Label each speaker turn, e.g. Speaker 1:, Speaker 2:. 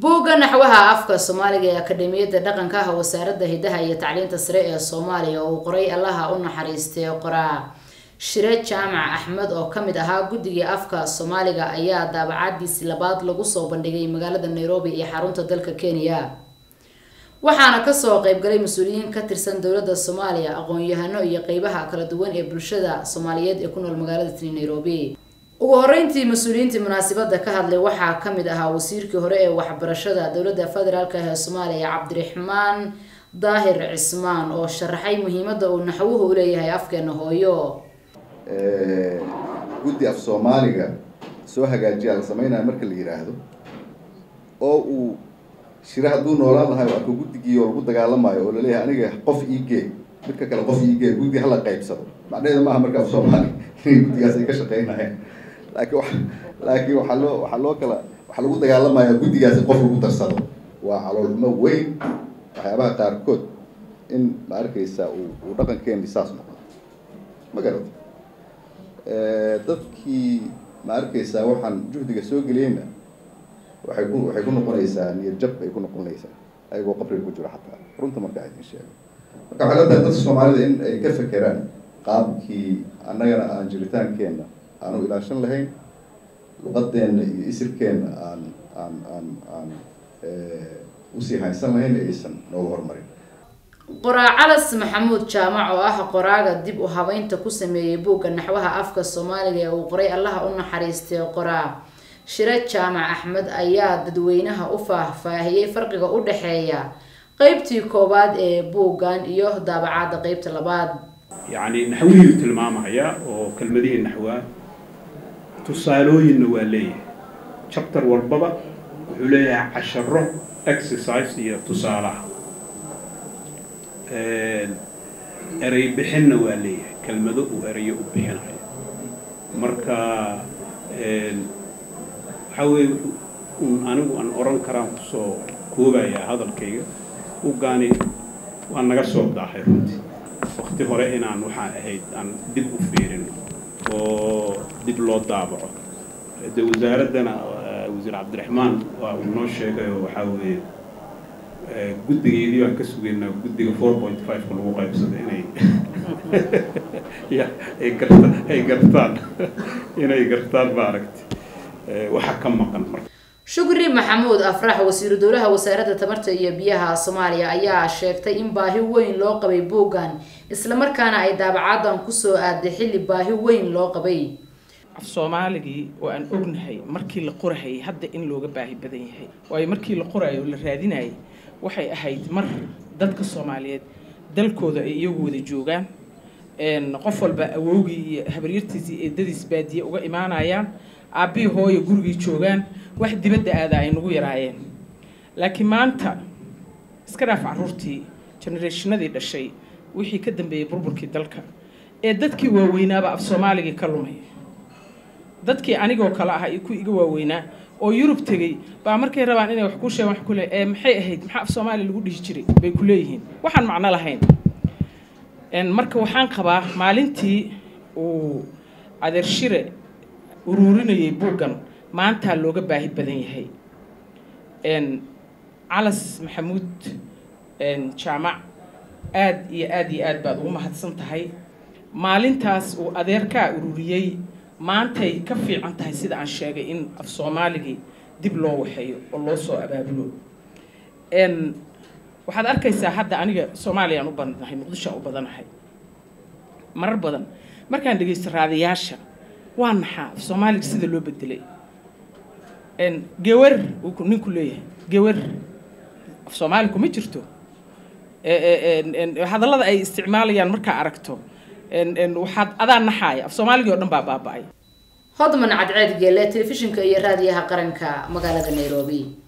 Speaker 1: buugga naxwaha afka Soomaaliga ee Akademiyadda Dhaqanka ah Wasaaradda Hidaha iyo Tacliinta Sare ee Soomaaliya oo qoray Allaha u naxariistay qoraa Shire Jaamac Axmed oo kamid ahaa guddiga afka Soomaaliga ayaa daabacadiisii labaad lagu soo bandhigay magaalada Nairobi ee xarunta dalka Kenya. waxaana ka soo qayb galay mas'uuliyiin ka tirsan dawladda Soomaaliya, aqoon-yahano iyo qaybaha kala duwan ee bulshada Soomaaliyeed ee ku nool magaalada Nairobi. ugu horeyntii mas'uuliyiinta munaasabadda ka hadlay waxaa kamid ahaa wasiirkii hore ee waxbarashada dawladda federaalka ee Soomaaliya Cabdiraxmaan Daahir Cismaan oo sharaxay muhiimadda uu naxwuhu u leeyahay afkeena hooyo.
Speaker 2: guddi af Soomaaliga soo hagaajiya la sameeyay marka la yiraahdo oo uu Shire hadduu noolaan lahaa waa ku guddigii oo lagu dagaalamayo oo la leeyahay aniga qof iigee midka kale qof iigee guddi hala qaybsado macnaheedu maaha marka af Soomaali guddigaas ay ka shaqeynayaan laakiin waxa lagu dagaalamayaa guddigaas qof lagu darsado waa caloolmo weyn waxyaabaha qaarkood in ma arkaysa uu dhaqankeena saas noqdo ma garad dadkii ma arkaysa waxaan juhdiga soo galiyayna waxay ku noqonaysaa niyad jab ay ku noqonaysaa ayagoo qabriga ku jira xataa runta marka ay sheego marka waxa la dadka Soomaalida in ay ka fakeraan qaabkii annagana aan jiritaankeena aanu ilaashan lahayn luqadeena iyo isirkeena aan usii haysan lahayn aysan noo hormarin.
Speaker 1: qoraa Calas Maxamuud Jaamac oo ah qoraaga dib u habeynta ku sameeyay buugga naxwaha afka Soomaaliga ee uu qoray Allaha u naxariistay qoraa Shire Jaamac Axmed ayaa dadweynaha u faahfaahiyay farqiga u dhaxeeya qaybtii koobaad ee buuggan iyo daabacada qaybta labaad.
Speaker 3: يعني نحويه tilmaamaya oo kelmadihi naxwa tusaalooyin waa leeyahay chapter walbaba wuxuu leeyahay casharo exercise iyo tusaalaha eray bixinna waa leeyahay kelmado uu erayo u bixinayo marka anigu aan oran karaan kusoo koobaya hadalkayga buuggaani waa naga soo daahay runtii waqti hore inaan waxaan ahayd aan dib u fiirin oo dib loo daabaco wasaaradana wasiir Cabdiraxmaan waa uu noo sheegay waxa weeye guddigeedii baan ka sugeynaa guddiga 4.5 lagu qaybsado inay gartaan baaragti waxa ka maqan marka.
Speaker 1: Shukri Maxamuud Afrax wasiir dowlaha wasaaradda tamarta iyo biyaha Soomaaliya ayaa sheegtay in baahi weyn loo qabay buuggan isla markaana ay daabacadan ku soo aaday xilli baahi weyn loo qabay.
Speaker 4: af Soomaaligi oo aan ognahay markii la qorahay hadda in looga baahi badan yahay way markii la qorayo la raadinay waxay ahayd mar dadka Soomaaliyeed dalkooda ay iyagu wada joogaan qof walba awowgii iyo habaryartiisii eedadiis baadiye uga imaanayaan aabii hooyo gurigii joogaan wax dibadda aad ay nagu yaraayeen laakiin maanta iska dhaaf caruurtii generationadii dhashay wixii ka dambeeyay burburkii dalka ee dadkii waaweynaaba af Soomaaliga ka lumay dadkii anigoo kala ah ku iga waaweynaa oo Yurub tagay baa markay rabaan inay wax ku sheegaan wax ku leeyahay maxay ahayd maxaa af Soomaali lagu dhihi jiray bay ku leeyihiin waxaan macno lahayn marka waxaan qabaa maalintii uu Adeer Shire ururinayay buuggan maanta looga baahi badan yahay Calas Maxamuud Jaamac aad iyo aad baad ugu mahadsan tahay maalintaas uu adeerka ururiyay maantay ka fiican tahay sida aan sheegay in af Soomaaligi dib loo waxeeyo oo loo soo abaabulo waxaad arkaysaa hadda aniga Soomaaliya u badanahay Muqdisho u badanahay marar badan markaan dhageysto raadiyaasha waa naxa af Soomaaliga sida loo bedelay gawar uu ninku leeyahay gawar af Soomaaliga ma jirto hadallada ay isticmaalayaan marka aragto waxaad adaan naxay af Soomaaliga oo dhan baa baaba'ay.
Speaker 1: Hodman Cadceed Geele telefishinka iyo raadiyaha qaranka magaalada Nairobi.